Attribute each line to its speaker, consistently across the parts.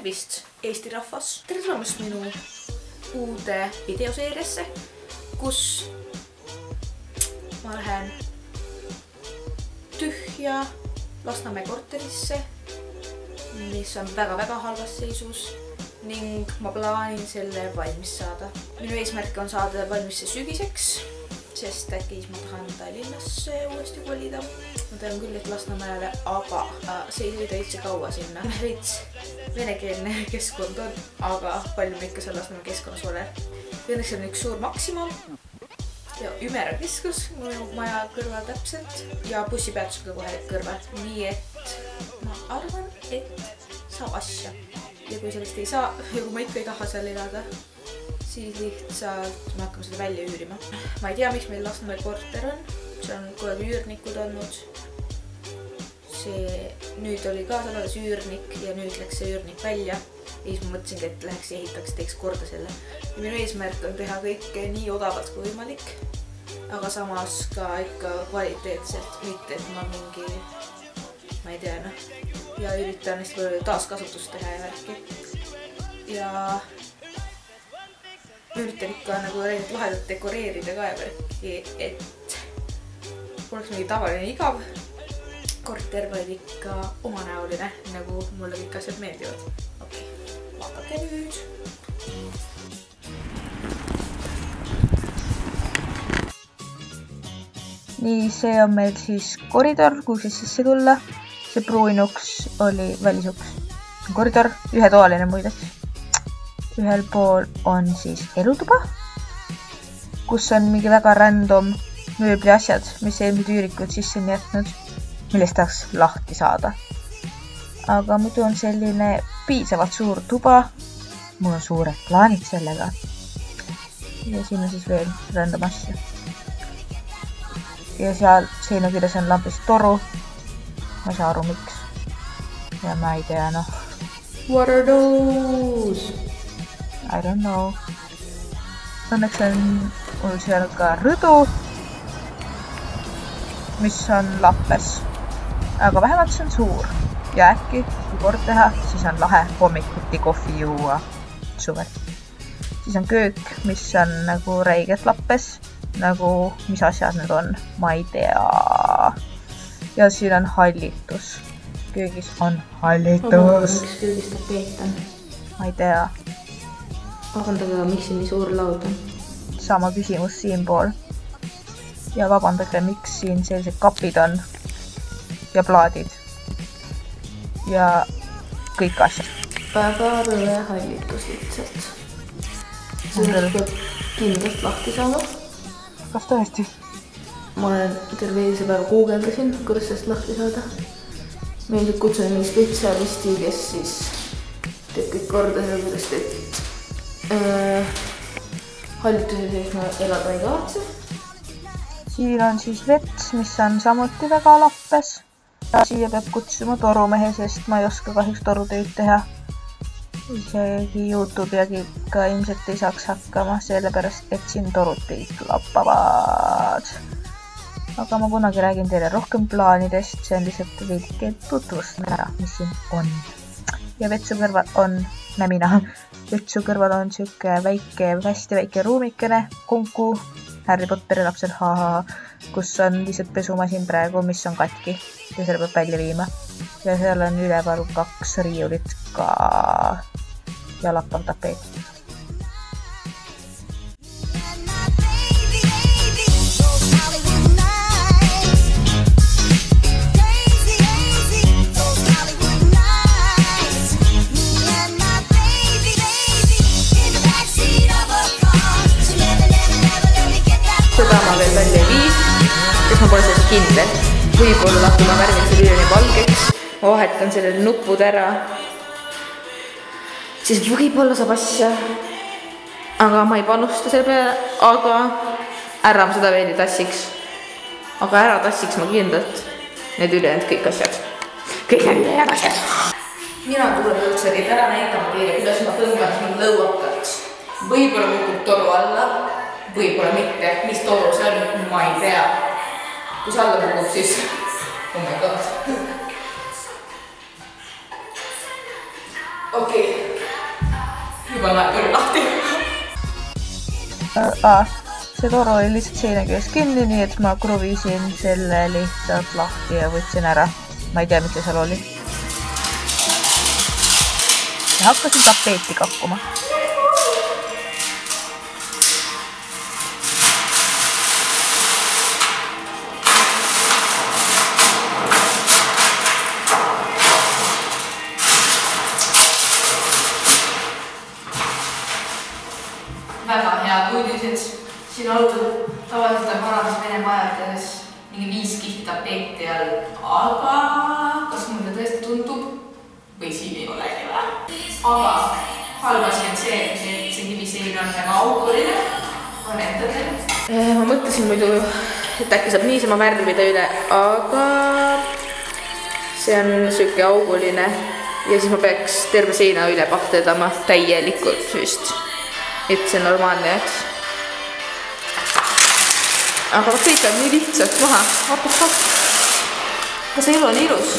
Speaker 1: Tervist, Eesti rahvas! Tere tulemast minu uude videoseeriasse, kus ma lähen tühja Lasnamäe korterisse, mis on väga halvas seisus ning ma plaanin selle valmis saada. Minu eesmärk on saada valmis see sügiseks, sest äkki ma tahan Tallinnasse uuesti kolida. Ma tean küll, et Lasnamäele, aga see ei sõida üldse kaua sinna. Veits venekeelne keskkond on, aga palju me ikka seal Lasnamäe keskkonnas ole. Õnneks on üks suur Maximum ja Ümera keskus minu maja kõrval täpselt ja bussipeatusega kohe kõrval. Nii et ma arvan, et saab asja. Ja kui sellest ei saa ja kui ma ikka ei taha seal elada, siis lihtsalt me hakkame seda välja üürima. Ma ei tea, miks meil Lasnamäe korter on. See on kogu aeg üürnikud olnud. Nüüd oli ka salades üürnik ja nüüd läks see üürnik välja. Ja siis ma mõtlesingi, et läheks ja ehitaks, teeks korda selle. Ja minu eesmärk on teha kõike nii odavalt kui võimalik, aga samas ka ikka kvaliteetselt, mitte et ma mingi, ma ei tea, ja üritan hästi palju taaskasutust teha ja värki. Ja üritan ikka nagu lahedalt dekoreerida ka ja värki, et oleks mingi tavaline igav korter, vaid ikka omanäoline, nagu mulle kõik asjad meeldivad. Okei, vaadake nüüd.
Speaker 2: Nii, see on meil siis koridor, kuhu sisse tulla. See pruinuks oli välisuks. Koridor, ühetoaline muideks. Ühel pool on siis elutuba, kus on mingi väga random mööbli asjad, mis eelmised üürikuid sisse on jätnud, millest tahaks lahti saada. Aga muidu on selline piisavalt suur tuba. Mul on suured plaanid sellega. Ja siin on siis veel random asja. Ja seal seina küljes on lambist toru. Ma ei saa aru, miks. Ja ma ei tea,
Speaker 1: What are those?
Speaker 2: I don't know. Õnneks on mul seal ka rõdu, mis on lappes. Aga vähemalt see on suur. Ja äkki, kui kord teha, siis on lahe hommikuti kohvi juua suvel. Siis on köök, mis on nagu räigelt lappes. Nagu, mis asjad need on, ma ei tea. Ja siin on hallitus. Köögis on hallitus.
Speaker 1: Miks köögis tapeet on?
Speaker 2: Ma ei tea.
Speaker 1: Vabandage, miks siin nii suur laud on?
Speaker 2: Sama küsimus siin pool. Ja vabandage, miks siin sellised kapid on. Ja plaadid. Ja kõik asjad.
Speaker 1: Väga rõle hallitus lihtsalt. See peab kindlast lahti saama.
Speaker 2: Kas tõesti?
Speaker 1: Ma olen terve eilse päeva guugeldasin, kuidas sellest lahti saada. Me ilmselt kutsun mingi spetsialisti, kes siis teeb kõik korda sellest, et hallituse sees ma elada ei kavatse.
Speaker 2: Siin on siis vets, mis on samuti väga lappes. Ja siia peab kutsuma torumehe, sest ma ei oska kahjuks torutöid teha. Isegi YouTube'iagi ka ilmselt ei saaks hakkama, sellepärast, et siin torud kõik lappavad. Aga ma kunagi räägin teile rohkem plaanidest, see on lihtsalt veidike tutvustan ära, mis siin on. Ja vetsu kõrval on, nämina, vetsu kõrval on siuke väike, hästi väike ruumikene, konku, Harry Potteri lapsel, kus on lihtsalt pesumasin praegu, mis on katki ja selle peab välja viima. Ja seal on üleval 2 riiulit ka ja lappav tapeet.
Speaker 1: Seda ma veel välja ei vii, kes ma pole sellest kindel. Võib-olla kui ma värvin selle üleni valgeks, ma vahetan sellele nupud ära, siis võib-olla saab asja. Aga ma ei panusta selle peale, aga ära ma seda veel ei tassiks. Aga ära tassiks ma kindlalt need ülejäänud kõik asjad. Kõik need ülejäänud asjad. Mina tulen üldse teid ära näitama teile, kuidas ma tõmban siin lõuakalt. Võib-olla kukub toru alla, võib-olla mitte. Mis toru see on, ma ei tea. Kui see alla kukub, siis oh my god. Okei. Juba näeb küll lahti.
Speaker 2: See toru oli lihtsalt seina küljes kinni, nii et ma kruvisin selle lihtsalt lahti ja võtsin ära. Ma ei tea, mis seal oli. Ja hakkasin tapeeti kakkuma.
Speaker 1: Väga head uudised. Siin olnud tavaliselt on varamas Vene majades mingi 5 kihti tapeeti all, aga kas mulle tõesti tundub või siin ei olegi või? Aga halb asi on see, et see kivisein on väga auguline. Ma mõtlesin muidu, et äkki saab niisama värvida üle, aga see on siuke auguline ja siis ma peaks terve seina üle pahtedama täielikult vist. Et see normaalne jääks. Aga kõik on nii lihtsalt maha. Aga see elu on ilus.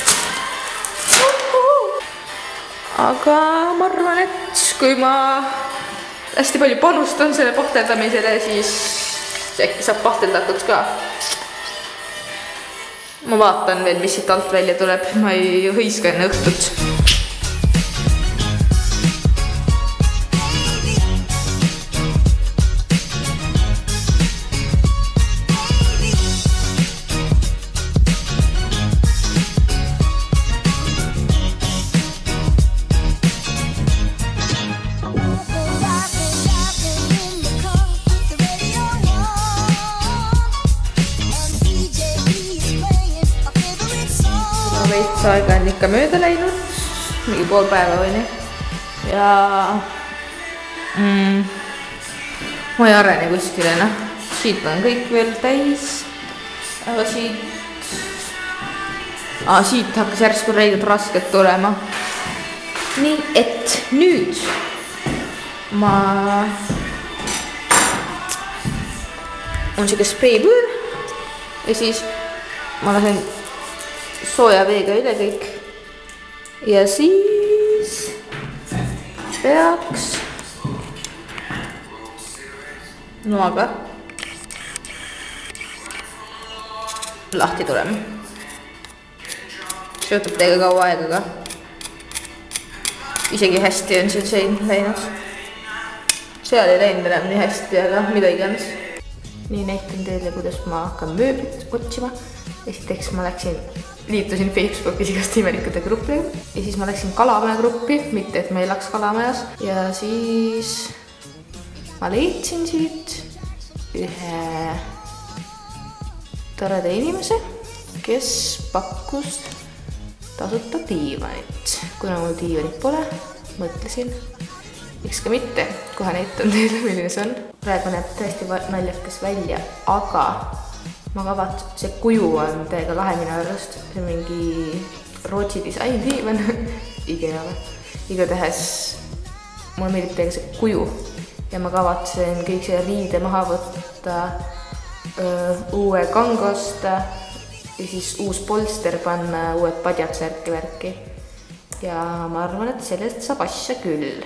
Speaker 1: Aga ma arvan, et kui ma hästi palju panustan selle pahteldamisele, siis äkki saab pahteldatud ka. Ma vaatan veel, mis siit alt välja tuleb. Ma ei hõiska enne õhtut. Veits aega on ikka mööda läinud, mingi pool päeva või nii. Ja ma ei arene kuskile, noh. Siit on kõik veel täis, aga siit hakkas järsku reidud rasket tulema. Nii et nüüd on siuke spreipõõr ja siis ma lasen sooja veega üle kõik ja siis peaks noaga lahti tulema. See võtab teiega kaua aega ka. Isegi hästi on see sein läinud. Seal ei läinud enam nii hästi, aga mida iganes. Nii näitan teile, kuidas ma hakkan mööblit otsima. Esiteks ma liitusin Facebookis igast imelikute gruppidega ja siis ma läksin Kalamaja gruppi, mitte et ma elaks Kalamajas. Ja siis ma leidsin siit ühe toreda inimese, kes pakkus tasuta diivanit. Kuna mul diivanit pole, mõtlesin, miks ka mitte, kohe näitan teile, milline see on. Praegu näeb tõesti naljakas välja, aga see kuju on täiega lahe minu arvast. See on mingi Rootsi disain diivan. Igatahes mulle meeldib täiega see kuju ja ma kavatsen kõik selle riide maha võtta, uue kangu osta ja siis uus polster panna, uued padjad särki-värki. Ja ma arvan, et sellest saab asja küll.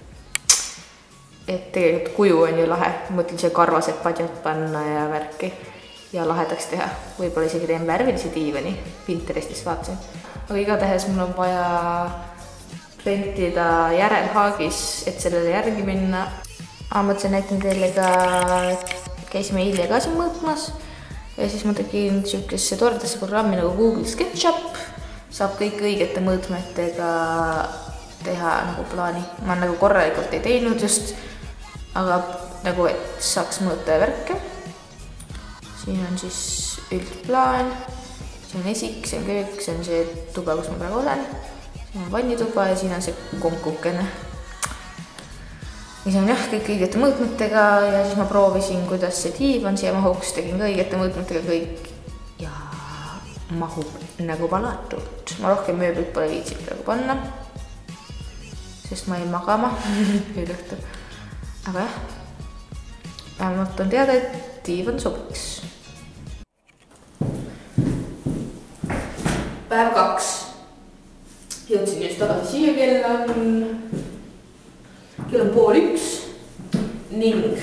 Speaker 1: Et tegelikult kuju on ju lahe. Mõtlen see karvased padjad panna ja värki ja lahedaks teha. Võib-olla isegi teen värvilise diivani. Pinterestis vaatasin. Aga igatahes mul on vaja rentida järelhaagis, et sellele järgi minna. Mõtlesin näitan teile ka, käisime eile ka siin mõõtmas. Ja siis ma tegin siukesse toredasse programmi nagu Google SketchUp. Saab kõik õigete mõõtmetega teha nagu plaani. Ma nagu korralikult ei teinud just, aga nagu et saaks mõõta ja värke. Siin on siis üldplaan, siin on esik, see on köök, see on see tuba, kus ma praegu olen. Siin on vannituba ja siin on see konkukene. Ja see on jah, kõik õigete mõõtmetega ja siis ma proovisin, kuidas see diivan siia mahuks, tegin ka õigete mõõtmetega kõik ja mahub nagu palatult. Ma rohkem mööblit pole viitsid praegu panna, sest ma jäin magama õhtu. Aga jah, vähemalt on teada, et diivan sobiks. Päev 2. Jõudsin just tagasi siia, kell on 12:30 ning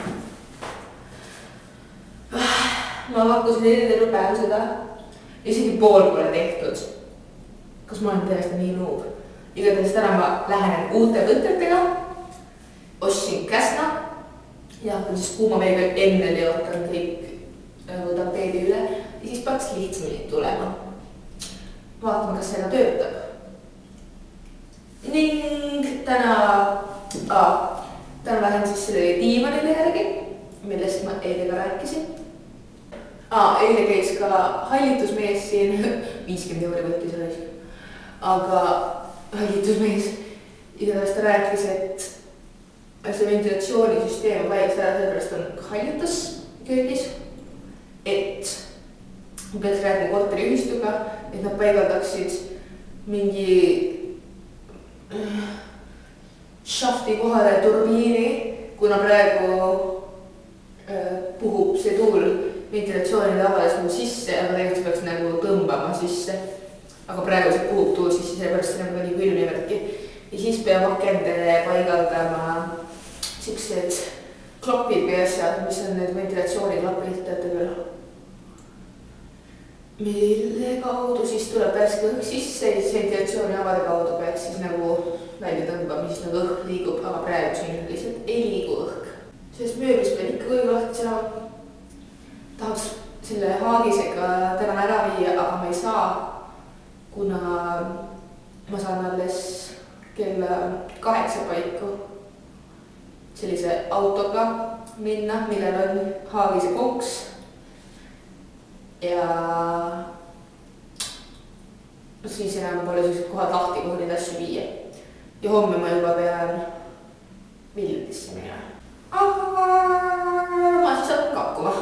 Speaker 1: ma pakkusin terve päev seda. Isegi pool pole tehtud. Kas ma olen tõesti nii noob? Igatahes täna ma lähen uute võtetega. Ostsin Käsna ja hakkan siis kuuma veega enne leotan kõik tapeedi üle ja siis peaks lihtsamini tulema. Vaatame, kas seda töötab. Ning täna lähen siis selle diivanile järgi, millest ma eile ka rääkisin. Eile käis ka hallitusmees siin, 50 € võttis raisk. Aga hallitusmees igatahes ta rääkis, et see ventilatsioonisüsteem on väiks ära, sellepärast on hallitus köögis. Et ma peaks rääkima korteriühistuga, et nad paigaldaksid mingi šafti kohale turbiini, kuna praegu puhub see tuul ventilatsioonide avades nagu sisse, aga tegelikult peaks nagu tõmbama sisse. Aga praegu see puhub tuul sisse, sellepärast see nagu nii külm ja värki. Ja siis peab akendele paigaldama siuksed klopid või asjad, mis on need ventilatsiooniklapid, teate küll. Mille kaudu siis tuleb värske õhk sisse ja siis ventilatsiooni avade kaudu peaks siis nagu välja tõmbama, siis nagu õhk liigub, aga praegu siin lihtsalt ei liigu õhk. Sellest mööblist pean ikka kõige lahti saama. Tahaks selle haagisega täna ära viia, aga ma ei saa, kuna ma saan alles kell 8 paiku sellise autoga minna, millel on haagise konks. Ja siis enam pole sellised kohad lahti, kuhu neid asju viia. Ja homme ma juba pean Viljandisse minema. Aga ma siis hakkan kakkuma.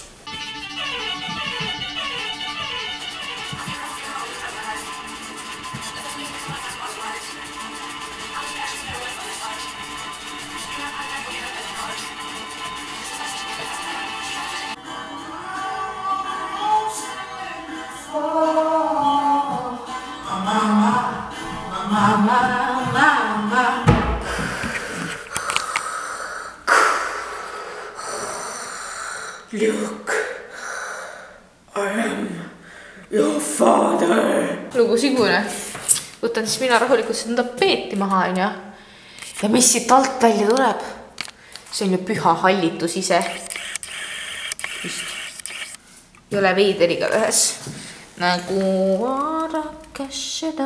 Speaker 3: Luke, I am your father.
Speaker 1: Lugu sigune. Võtan siis mina rahulikult seda tapeeti maha, on ja? Ja mis siit alt välja tuleb? See on ju püha hallitus ise. Just. Ei ole veider igatahes. Nagu vaadake seda.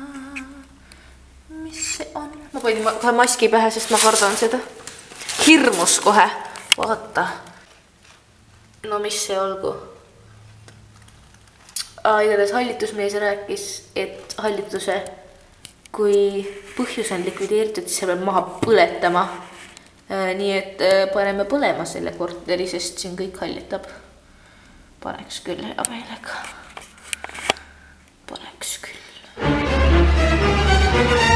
Speaker 1: Mis see on? Ma panin kohe maski pähe, sest ma kardan seda. Hirmus kohe. Vaata. No mis see olgu? Igatahes hallitusmees rääkis, et hallituse, kui põhjus on likvideeritud, siis see peab maha põletama. Nii et paneme põlema selle korteri, sest siin kõik hallitab. Paneks küll hea meelega. Paneks küll.